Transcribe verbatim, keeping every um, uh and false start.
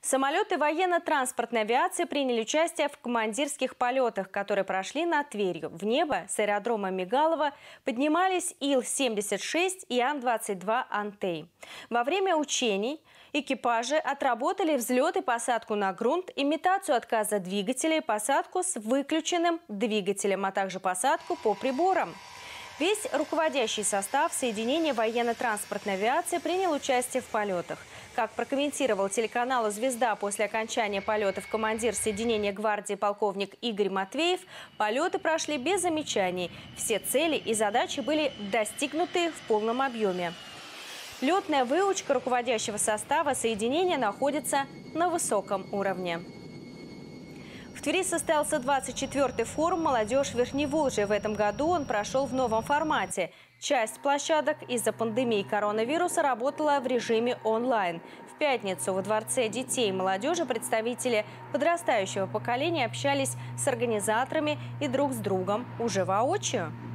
Самолеты военно-транспортной авиации приняли участие в командирских полетах, которые прошли над Тверью. В небо с аэродрома Мигалова поднимались Ил семьдесят шесть и Ан двадцать два «Антей». Во время учений экипажи отработали взлет и посадку на грунт, имитацию отказа двигателя и посадку с выключенным двигателем, а также посадку по приборам. Весь руководящий состав соединения военно-транспортной авиации принял участие в полетах. Как прокомментировал телеканалу «Звезда» после окончания полетов командир соединения гвардии полковник Игорь Матвеев, полеты прошли без замечаний. Все цели и задачи были достигнуты в полном объеме. Летная выучка руководящего состава соединения находится на высоком уровне. В Твери состоялся двадцать четвёртый форум «Молодежь Верхневолжья». В этом году он прошел в новом формате. Часть площадок из-за пандемии коронавируса работала в режиме онлайн. В пятницу во Дворце детей и молодежи представители подрастающего поколения общались с организаторами и друг с другом уже воочию.